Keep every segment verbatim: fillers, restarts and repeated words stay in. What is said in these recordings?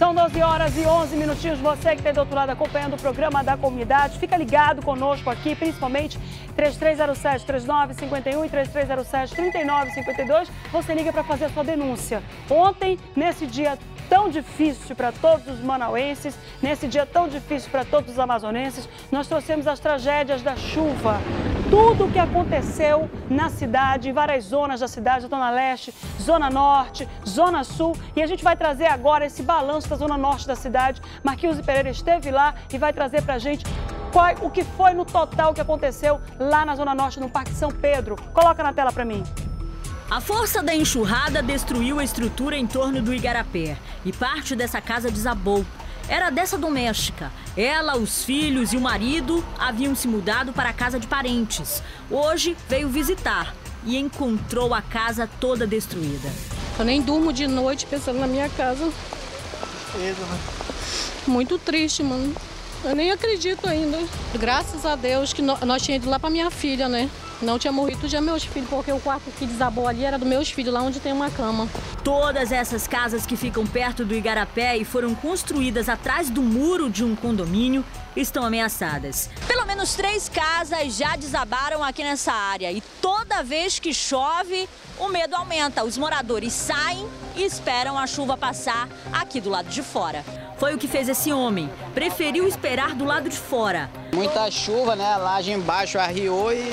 São doze horas e onze minutinhos. Você que está do outro lado acompanhando o programa da comunidade, fica ligado conosco aqui, principalmente três três zero sete, três nove cinco um e três três zero sete, três nove cinco dois. Você liga para fazer a sua denúncia. Ontem, nesse dia tão difícil para todos os manauenses, nesse dia tão difícil para todos os amazonenses, nós trouxemos as tragédias da chuva. Tudo o que aconteceu na cidade, em várias zonas da cidade, Zona Leste, Zona Norte, Zona Sul. E a gente vai trazer agora esse balanço da Zona Norte da cidade. Marquinhos Pereira esteve lá e vai trazer para a gente qual, o que foi no total que aconteceu lá na Zona Norte, no Parque São Pedro. Coloca na tela para mim. A força da enxurrada destruiu a estrutura em torno do Igarapé e parte dessa casa desabou. Era dessa doméstica. Ela, os filhos e o marido haviam se mudado para a casa de parentes. Hoje veio visitar e encontrou a casa toda destruída. Eu nem durmo de noite pensando na minha casa. Tristeza, né? Muito triste, mano. Eu nem acredito ainda. Graças a Deus que nós tínhamos ido lá para minha filha, né? Não tinha morrido já meus filhos, porque o quarto que desabou ali era dos meus filhos, lá onde tem uma cama. Todas essas casas que ficam perto do Igarapé e foram construídas atrás do muro de um condomínio estão ameaçadas. Pelo menos três casas já desabaram aqui nessa área e toda vez que chove, o medo aumenta. Os moradores saem e esperam a chuva passar aqui do lado de fora. Foi o que fez esse homem. Preferiu esperar do lado de fora. Muita chuva, né? A laje embaixo arriou e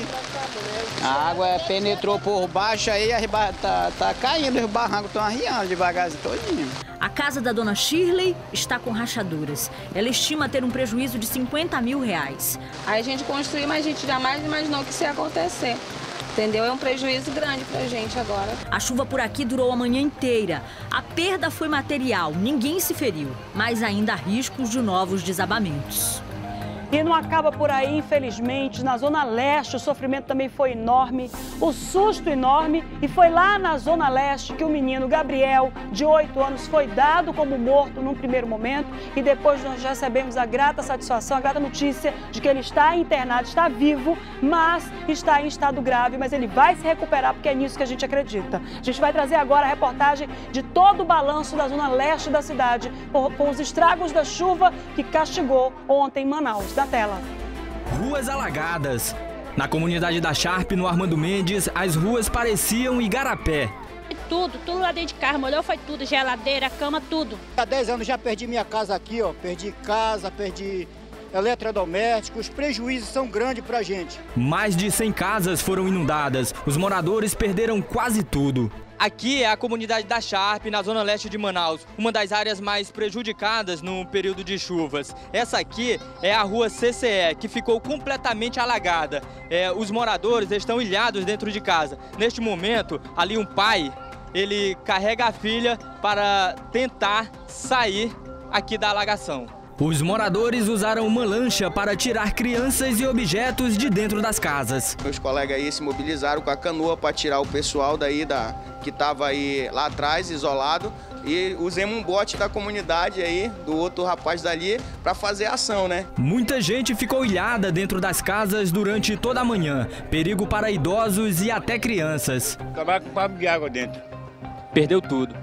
a água penetrou por baixo aí, tá, tá caindo, os barrancos estão arriando devagarzinho todinho. A casa da dona Shirley está com rachaduras. Ela estima ter um prejuízo de cinquenta mil reais. Aí a gente construiu, mas a gente jamais imaginou que isso ia acontecer. Entendeu? É um prejuízo grande pra gente agora. A chuva por aqui durou a manhã inteira. A perda foi material, ninguém se feriu, mas ainda há riscos de novos desabamentos. E não acaba por aí, infelizmente. Na Zona Leste o sofrimento também foi enorme, o susto enorme. E foi lá na Zona Leste que o menino Gabriel, de oito anos, foi dado como morto num primeiro momento. E depois nós recebemos a grata satisfação, a grata notícia de que ele está internado, está vivo, mas está em estado grave. Mas ele vai se recuperar, porque é nisso que a gente acredita. A gente vai trazer agora a reportagem de todo o balanço da Zona Leste da cidade, com os estragos da chuva que castigou ontem em Manaus. Da tela. Ruas alagadas. Na comunidade da Sharp, no Armando Mendes, as ruas pareciam Igarapé. Tudo, tudo lá dentro de casa, molhou foi tudo, geladeira, cama, tudo. Há dez anos já perdi minha casa aqui, ó. Perdi casa, perdi eletrodomésticos, os prejuízos são grandes pra gente. Mais de cem casas foram inundadas, os moradores perderam quase tudo. Aqui é a comunidade da Sharp, na zona leste de Manaus, uma das áreas mais prejudicadas no período de chuvas. Essa aqui é a rua C C E, que ficou completamente alagada. É, os moradores estão ilhados dentro de casa. Neste momento, ali um pai, ele carrega a filha para tentar sair aqui da alagação. Os moradores usaram uma lancha para tirar crianças e objetos de dentro das casas. Meus colegas aí se mobilizaram com a canoa para tirar o pessoal daí da, que estava aí lá atrás, isolado. E usemos um bote da comunidade aí, do outro rapaz dali, para fazer a ação, né? Muita gente ficou ilhada dentro das casas durante toda a manhã. Perigo para idosos e até crianças. Acabar com o papo de água dentro. Perdeu tudo.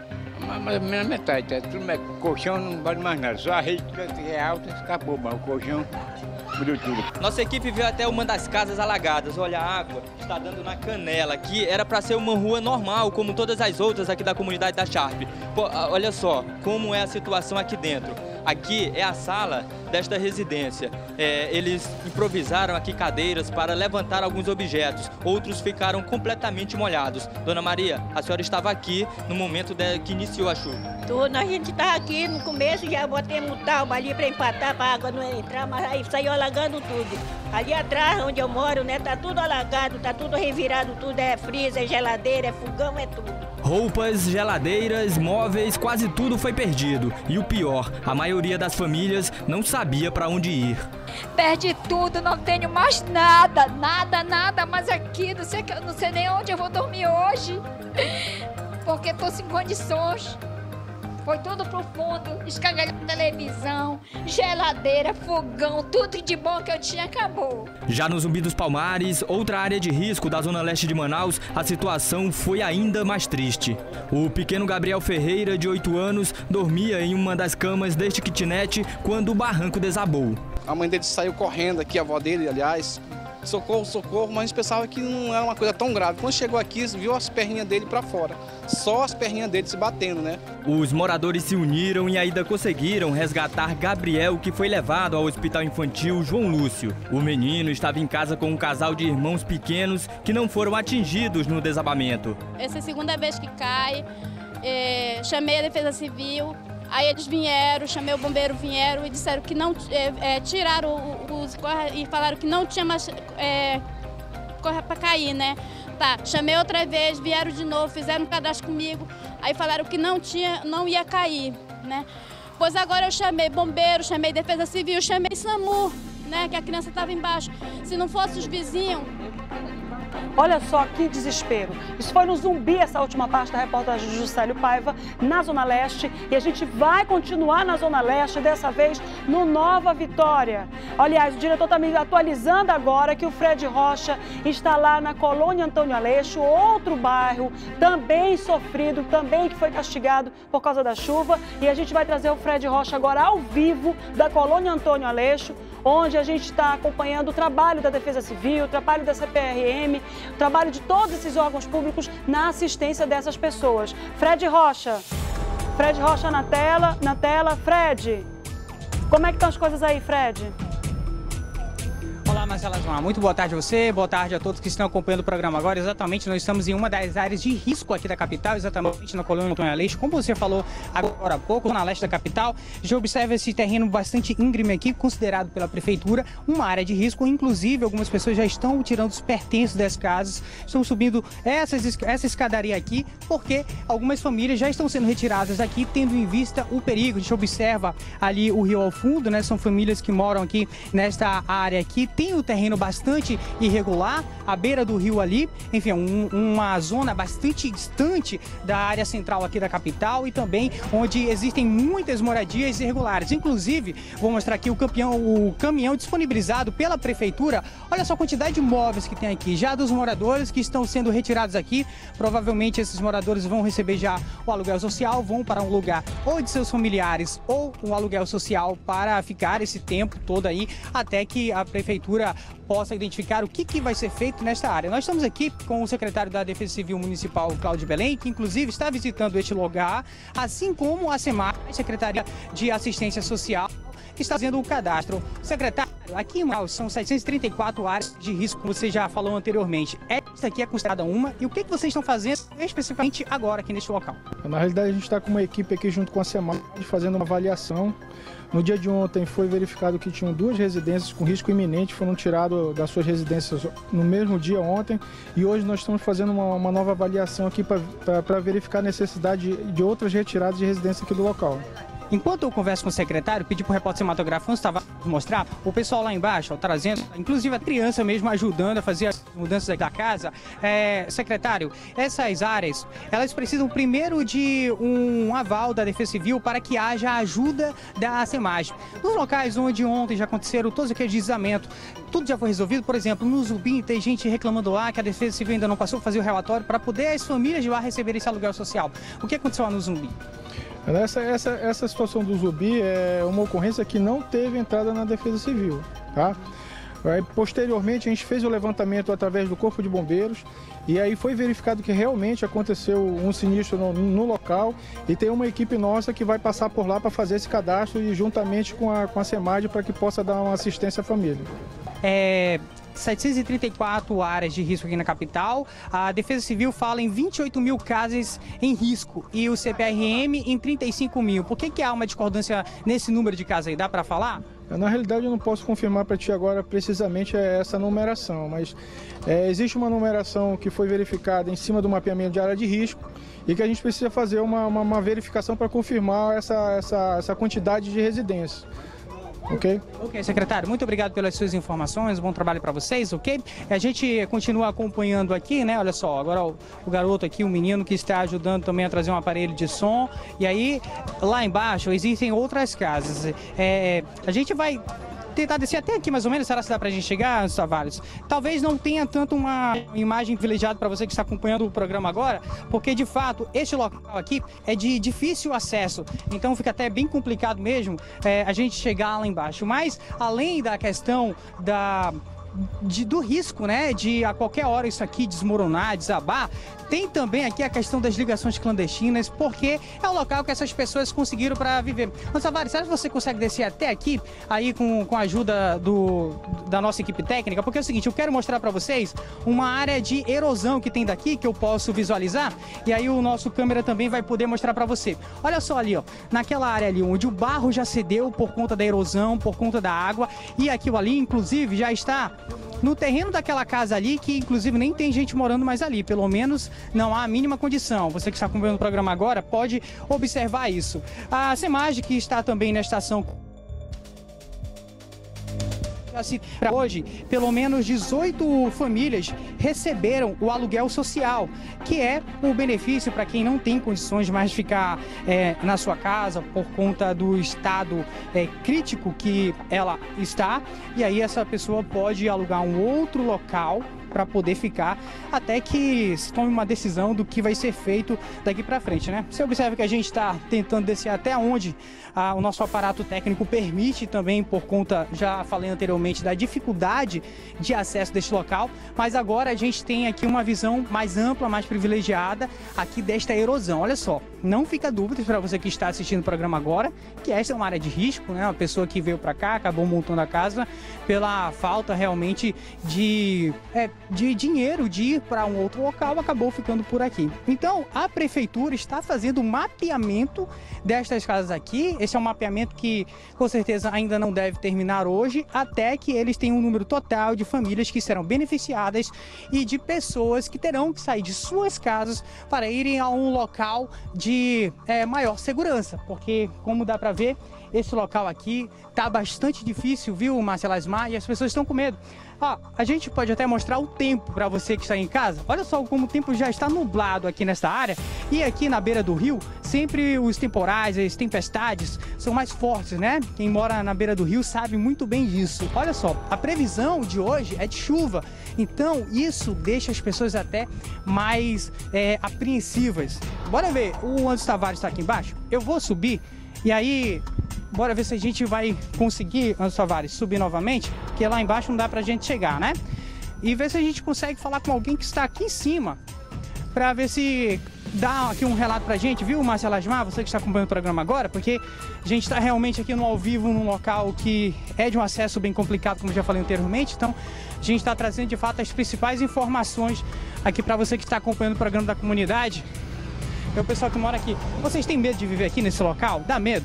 Mais ou menos metade, tá? Tudo, colchão não vale mais nada, só a rede é alta, escapou, mas o colchão mudou tudo. Nossa equipe veio até uma das casas alagadas. Olha, a água está dando na canela. Aqui era para ser uma rua normal, como todas as outras aqui da comunidade da Sharp. Pô, olha só como é a situação aqui dentro. Aqui é a sala desta residência. É, eles improvisaram aqui cadeiras para levantar alguns objetos. Outros ficaram completamente molhados. Dona Maria, a senhora estava aqui no momento de, que iniciou a chuva. Tudo, a gente estava aqui no começo, já botemos talma ali para empatar, para a água não entrar, mas aí saiu alagando tudo. Ali atrás, onde eu moro, né, tá tudo alagado, tá tudo revirado, tudo é freezer, é geladeira, é fogão, é tudo. Roupas, geladeiras, móveis, quase tudo foi perdido. E o pior, a maioria das famílias não sabia para onde ir. Perdi tudo, não tenho mais nada, nada, nada, mas aqui, não sei, não sei nem onde eu vou dormir hoje, porque estou sem condições. Foi tudo pro fundo, escangalhou televisão, geladeira, fogão, tudo de bom que eu tinha acabou. Já no Zumbi dos Palmares, outra área de risco da zona leste de Manaus, a situação foi ainda mais triste. O pequeno Gabriel Ferreira, de oito anos, dormia em uma das camas deste kitnet quando o barranco desabou. A mãe dele saiu correndo aqui, a avó dele, aliás, socorro, socorro, mas a gente pensava que não era uma coisa tão grave. Quando chegou aqui, viu as perninhas dele para fora, só as perninhas dele se batendo, né? Os moradores se uniram e ainda conseguiram resgatar Gabriel, que foi levado ao Hospital Infantil João Lúcio. O menino estava em casa com um casal de irmãos pequenos que não foram atingidos no desabamento. Essa é a segunda vez que cai, é, chamei a Defesa Civil. Aí eles vieram, chamei o bombeiro, vieram e disseram que não, é, é, tiraram os e falaram que não tinha mais é, corra para cair, né? Tá, chamei outra vez, vieram de novo, fizeram um cadastro comigo, aí falaram que não tinha, não ia cair, né? Pois agora eu chamei bombeiro, chamei Defesa Civil, chamei SAMU, né? Que a criança estava embaixo. Se não fosse os vizinhos... Olha só que desespero. Isso foi no Zumbi, essa última parte da reportagem de Juscelio Paiva, na Zona Leste. E a gente vai continuar na Zona Leste, dessa vez no Nova Vitória. Aliás, o diretor está me atualizando agora que o Fred Rocha está lá na Colônia Antônio Aleixo, outro bairro também sofrido, também que foi castigado por causa da chuva. E a gente vai trazer o Fred Rocha agora ao vivo da Colônia Antônio Aleixo, onde a gente está acompanhando o trabalho da Defesa Civil, o trabalho da C P R M, o trabalho de todos esses órgãos públicos na assistência dessas pessoas. Fred Rocha, Fred Rocha na tela, na tela. Fred, como é que estão as coisas aí, Fred? Olá, Marcela João. Muito boa tarde a você, boa tarde a todos que estão acompanhando o programa agora. Exatamente, nós estamos em uma das áreas de risco aqui da capital, exatamente na Colônia Antônio Aleixo. Como você falou agora há pouco, na leste da capital, já observa esse terreno bastante íngreme aqui, considerado pela prefeitura uma área de risco. Inclusive, algumas pessoas já estão tirando os pertences das casas, estão subindo essas, essa escadaria aqui, porque algumas famílias já estão sendo retiradas aqui, tendo em vista o perigo. A gente observa ali o rio ao fundo, né? São famílias que moram aqui nesta área aqui. Tem o terreno bastante irregular, à beira do rio ali, enfim, um, uma zona bastante distante da área central aqui da capital e também onde existem muitas moradias irregulares. Inclusive, vou mostrar aqui o, campeão, o caminhão disponibilizado pela prefeitura. Olha só a quantidade de móveis que tem aqui, já dos moradores que estão sendo retirados aqui. Provavelmente esses moradores vão receber já o aluguel social, vão para um lugar ou de seus familiares ou um aluguel social para ficar esse tempo todo aí, até que a prefeitura possa identificar o que, que vai ser feito nesta área. Nós estamos aqui com o secretário da Defesa Civil Municipal, Cláudio Belém, que inclusive está visitando este lugar, assim como a SEMAI, Secretaria de Assistência Social, que está fazendo o cadastro. Secretário, aqui em Manaus são setecentas e trinta e quatro áreas de risco, como você já falou anteriormente. Esta aqui é considerada uma. E o que, que vocês estão fazendo especificamente agora aqui neste local? Na realidade, a gente está com uma equipe aqui junto com a SEMAI fazendo uma avaliação. No dia de ontem foi verificado que tinham duas residências com risco iminente, foram tiradas das suas residências no mesmo dia ontem, e hoje nós estamos fazendo uma, uma nova avaliação aqui para verificar a necessidade de, de outras retiradas de residência aqui do local. Enquanto eu converso com o secretário, pedi para o repórter cinematográfico estava mostrar o pessoal lá embaixo, ó, trazendo, inclusive a criança mesmo ajudando a fazer as mudanças da casa. É, secretário, essas áreas, elas precisam primeiro de um aval da Defesa Civil para que haja ajuda da SEMAI. Nos locais onde ontem já aconteceram todos aqueles deslizamentos, tudo já foi resolvido. Por exemplo, no Zumbi tem gente reclamando lá que a Defesa Civil ainda não passou a fazer o relatório para poder as famílias de lá receberem esse aluguel social. O que aconteceu lá no Zumbi? Essa, essa, essa situação do Zumbi é uma ocorrência que não teve entrada na Defesa Civil, tá? Aí, posteriormente, a gente fez o levantamento através do Corpo de Bombeiros e aí foi verificado que realmente aconteceu um sinistro no, no local e tem uma equipe nossa que vai passar por lá para fazer esse cadastro e juntamente com a, com a SEMAI para que possa dar uma assistência à família. É... setecentas e trinta e quatro áreas de risco aqui na capital. A Defesa Civil fala em vinte e oito mil casas em risco e o C P R M em trinta e cinco mil. Por que, que há uma discordância nesse número de casas aí? Dá para falar? Na realidade, eu não posso confirmar para ti agora precisamente essa numeração, mas é, existe uma numeração que foi verificada em cima do mapeamento de área de risco e que a gente precisa fazer uma, uma, uma verificação para confirmar essa, essa, essa quantidade de residências. ok? Ok, secretário, muito obrigado pelas suas informações, bom trabalho para vocês, ok? A gente continua acompanhando aqui, né? Olha só, agora o, o garoto aqui, o menino que está ajudando também a trazer um aparelho de som. E aí, lá embaixo, existem outras casas. É, a gente vai tentar descer até aqui mais ou menos, será que dá pra gente chegar, Tavares? Talvez não tenha tanto uma imagem privilegiada para você que está acompanhando o programa agora, porque de fato este local aqui é de difícil acesso, então fica até bem complicado mesmo é, a gente chegar lá embaixo. Mas além da questão da De, do risco, né, de a qualquer hora isso aqui desmoronar, desabar, tem também aqui a questão das ligações clandestinas, porque é o local que essas pessoas conseguiram para viver. Mas, Tavares, será que você consegue descer até aqui, aí com, com a ajuda do, da nossa equipe técnica? Porque é o seguinte, eu quero mostrar para vocês uma área de erosão que tem daqui, que eu posso visualizar, e aí o nosso câmera também vai poder mostrar para você. Olha só ali, ó, naquela área ali, onde o barro já cedeu por conta da erosão, por conta da água, e aquilo ali, inclusive, já está no terreno daquela casa ali, que inclusive nem tem gente morando mais ali, pelo menos não há a mínima condição. Você que está acompanhando o programa agora pode observar isso. A SEMAGE, que está também na estação hoje, pelo menos dezoito famílias receberam o aluguel social, que é o benefício para quem não tem condições mais de ficar é, na sua casa por conta do estado é, crítico que ela está, e aí essa pessoa pode alugar um outro local para poder ficar até que se tome uma decisão do que vai ser feito daqui para frente, né? Você observa que a gente está tentando descer até onde ah, o nosso aparato técnico permite, também por conta, já falei anteriormente, da dificuldade de acesso deste local, mas agora a gente tem aqui uma visão mais ampla, mais privilegiada aqui desta erosão. Olha só, não fica dúvida para você que está assistindo o programa agora, que esta é uma área de risco, né? Uma pessoa que veio para cá, acabou montando a casa pela falta realmente de... É, de dinheiro de ir para um outro local, acabou ficando por aqui. Então, a prefeitura está fazendo um mapeamento destas casas aqui. Esse é um mapeamento que, com certeza, ainda não deve terminar hoje, até que eles tenham um número total de famílias que serão beneficiadas e de pessoas que terão que sair de suas casas para irem a um local de é, maior segurança, porque, como dá para ver, esse local aqui tá bastante difícil, viu, Marcela Asmar? E as pessoas estão com medo. Ó, a gente pode até mostrar o tempo para você que está em casa. Olha só como o tempo já está nublado aqui nessa área. E aqui na beira do rio, sempre os temporais, as tempestades são mais fortes, né? Quem mora na beira do rio sabe muito bem disso. Olha só, a previsão de hoje é de chuva. Então, isso deixa as pessoas até mais é, apreensivas. Bora ver, o Anderson Tavares está aqui embaixo. Eu vou subir e aí... Bora ver se a gente vai conseguir, Anderson Tavares, subir novamente, porque lá embaixo não dá pra gente chegar, né? E ver se a gente consegue falar com alguém que está aqui em cima, pra ver se dá aqui um relato pra gente, viu, Marcela Asmar, você que está acompanhando o programa agora, porque a gente está realmente aqui no ao vivo, num local que é de um acesso bem complicado, como já falei anteriormente, então a gente está trazendo de fato as principais informações aqui pra você que está acompanhando o programa da comunidade. É o pessoal que mora aqui. Vocês têm medo de viver aqui nesse local? Dá medo?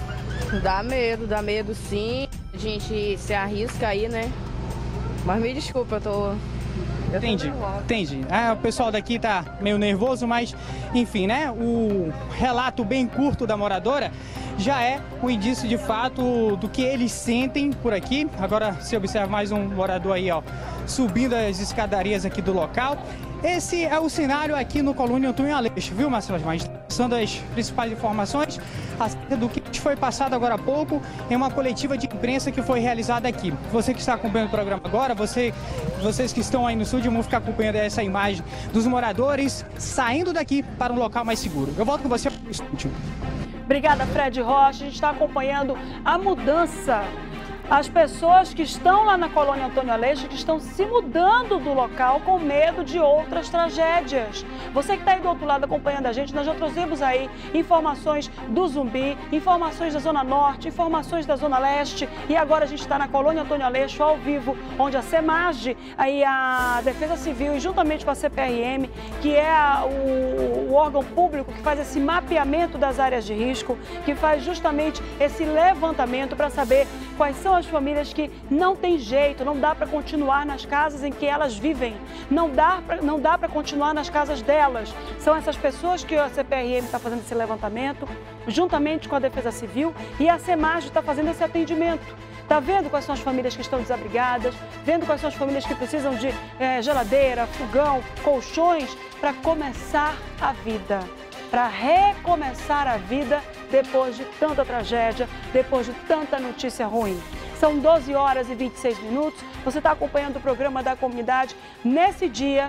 Dá medo, dá medo sim. A gente se arrisca aí, né? Mas me desculpa, eu tô... Eu entendi, entendi. É, o pessoal daqui tá meio nervoso, mas enfim, né? O relato bem curto da moradora já é o indício de fato do que eles sentem por aqui. Agora você observa mais um morador aí, ó, subindo as escadarias aqui do local. Esse é o cenário aqui no Colônia Antônio Aleixo, viu, Marcelo? Mas são das principais informações acerca do que foi passado agora há pouco em uma coletiva de imprensa que foi realizada aqui. Você que está acompanhando o programa agora, você, vocês que estão aí no estúdio vão ficar acompanhando essa imagem dos moradores saindo daqui para um local mais seguro. Eu volto com você no estúdio. Obrigada, Fred Rocha. A gente está acompanhando a mudança. As pessoas que estão lá na Colônia Antônio Aleixo, que estão se mudando do local com medo de outras tragédias. Você que está aí do outro lado acompanhando a gente, nós já trouxemos aí informações do Zumbi, informações da Zona Norte, informações da Zona Leste, e agora a gente está na Colônia Antônio Aleixo ao vivo, onde a SEMAGE, aí a Defesa Civil e juntamente com a C P R M, que é a, o, o órgão público que faz esse mapeamento das áreas de risco, que faz justamente esse levantamento para saber quais são as famílias que não tem jeito, não dá para continuar nas casas em que elas vivem, não dá pra, não dá para continuar nas casas delas. São essas pessoas que a C P R M está fazendo esse levantamento, juntamente com a Defesa Civil, e a SEMAGE está fazendo esse atendimento. Está vendo quais são as famílias que estão desabrigadas, vendo quais são as famílias que precisam de é, geladeira, fogão, colchões, para começar a vida, para recomeçar a vida depois de tanta tragédia, depois de tanta notícia ruim. São doze horas e vinte e seis minutos, você está acompanhando o programa da comunidade nesse dia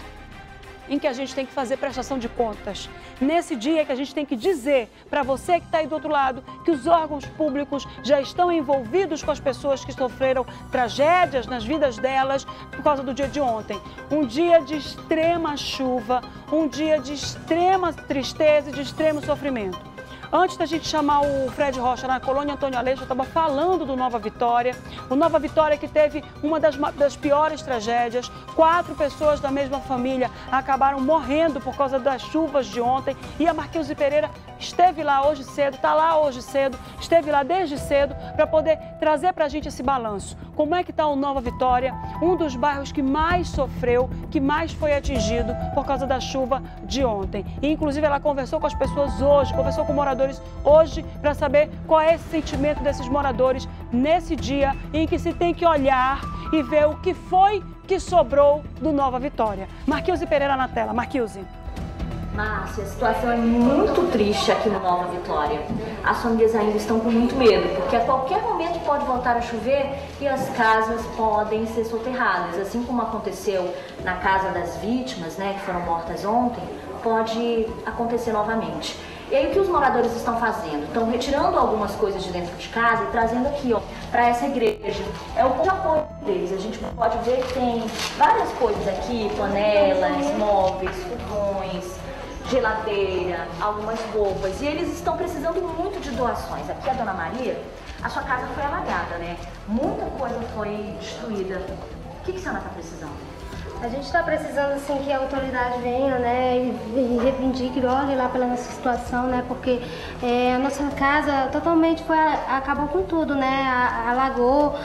em que a gente tem que fazer prestação de contas. Nesse dia que a gente tem que dizer para você que está aí do outro lado que os órgãos públicos já estão envolvidos com as pessoas que sofreram tragédias nas vidas delas por causa do dia de ontem. Um dia de extrema chuva, um dia de extrema tristeza e de extremo sofrimento. Antes da gente chamar o Fred Rocha na colônia Antônio Aleixo, eu estava falando do Nova Vitória. O Nova Vitória que teve uma das, das piores tragédias. Quatro pessoas da mesma família acabaram morrendo por causa das chuvas de ontem. E a Marquilze Pereira esteve lá hoje cedo, está lá hoje cedo, esteve lá desde cedo para poder trazer para a gente esse balanço. Como é que está o Nova Vitória, um dos bairros que mais sofreu, que mais foi atingido por causa da chuva de ontem. E, inclusive, ela conversou com as pessoas hoje, conversou com moradores hoje para saber qual é esse sentimento desses moradores nesse dia em que se tem que olhar e ver o que foi que sobrou do Nova Vitória. Marquilze Pereira na tela. Marquilze. Márcia, a situação é muito triste aqui no Nova Vitória. As famílias ainda estão com muito medo, porque a qualquer momento pode voltar a chover e as casas podem ser soterradas. Assim como aconteceu na casa das vítimas, né, que foram mortas ontem, pode acontecer novamente. E aí o que os moradores estão fazendo? Estão retirando algumas coisas de dentro de casa e trazendo aqui, ó, para essa igreja. É o ponto de apoio deles. A gente pode ver que tem várias coisas aqui, panelas, móveis, fogões, geladeira, algumas roupas. E eles estão precisando muito de doações. Aqui a Dona Maria, a sua casa foi alagada, né? Muita coisa foi destruída. O que, que a senhora está precisando? A gente está precisando assim que a autoridade venha, né, e, e reivindique, olhe lá pela nossa situação, né, porque é, a nossa casa totalmente foi, acabou com tudo, né, alagou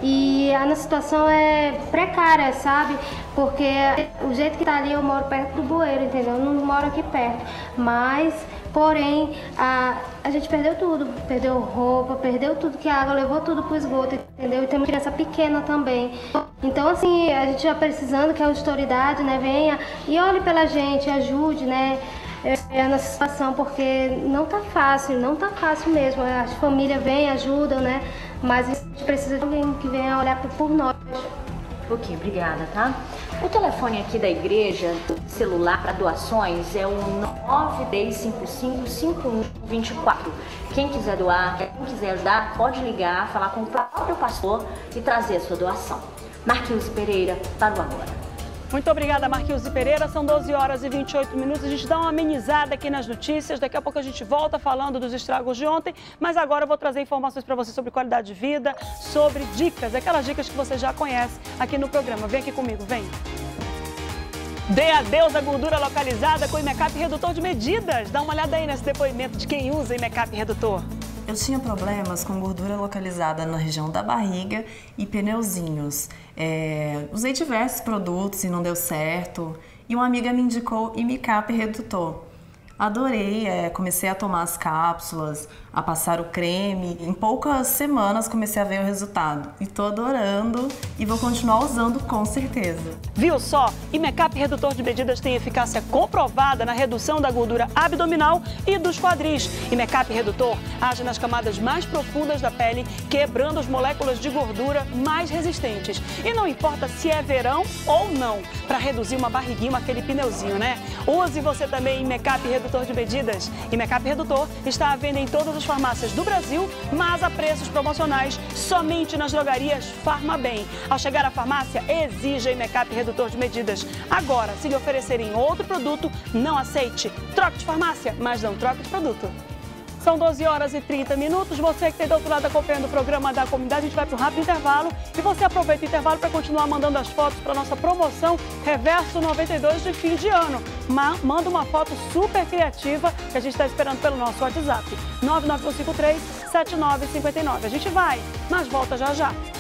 e a nossa situação é precária, sabe, porque o jeito que tá ali eu moro perto do bueiro, entendeu, eu não moro aqui perto, mas porém, a, a gente perdeu tudo, perdeu roupa, perdeu tudo, que a água levou tudo pro esgoto, entendeu? E tem uma criança pequena também. Então, assim, a gente já precisando que a autoridade, né, venha e olhe pela gente, ajude, né, é, a nossa situação, porque não tá fácil, não tá fácil mesmo. As famílias vêm, ajudam, né, mas a gente precisa de alguém que venha olhar por nós. Ok, obrigada, tá? O telefone aqui da igreja, celular para doações, é o nove três cinco cinco, cinco um dois quatro. Quem quiser doar, quem quiser ajudar, pode ligar, falar com o próprio pastor e trazer a sua doação. Marquilze Pereira, para o Agora. Muito obrigada, Marquilze Pereira. São doze horas e vinte e oito minutos. A gente dá uma amenizada aqui nas notícias. Daqui a pouco a gente volta falando dos estragos de ontem. Mas agora eu vou trazer informações para você sobre qualidade de vida, sobre dicas, aquelas dicas que você já conhece aqui no programa. Vem aqui comigo, vem. Dê adeus à gordura localizada com Imecap Redutor de Medidas. Dá uma olhada aí nesse depoimento de quem usa Imecap Redutor. Eu tinha problemas com gordura localizada na região da barriga e pneuzinhos. É, usei diversos produtos e não deu certo. E uma amiga me indicou Imecap Redutor. Adorei, é, comecei a tomar as cápsulas, a passar o creme. Em poucas semanas comecei a ver o resultado. E tô adorando e vou continuar usando com certeza. Viu só? Imecap Redutor de Medidas tem eficácia comprovada na redução da gordura abdominal e dos quadris. Imecap Redutor age nas camadas mais profundas da pele, quebrando as moléculas de gordura mais resistentes. E não importa se é verão ou não, para reduzir uma barriguinha, aquele pneuzinho, né? Use você também Imecap Redutor de Medidas. Imecap Redutor está à venda em todas as farmácias do Brasil, mas a preços promocionais somente nas drogarias Farmabem. Ao chegar à farmácia, exija Imecap Redutor de Medidas. Agora, se lhe oferecerem outro produto, não aceite. Troque de farmácia, mas não troque de produto. São doze horas e trinta minutos. Você que tem do outro lado acompanhando o programa da comunidade, a gente vai para um rápido intervalo. E você aproveita o intervalo para continuar mandando as fotos para a nossa promoção Reverso noventa e dois de fim de ano. Ma manda uma foto super criativa que a gente está esperando pelo nosso WhatsApp. nove nove um cinco três, sete nove cinco nove. A gente vai, mas volta já já.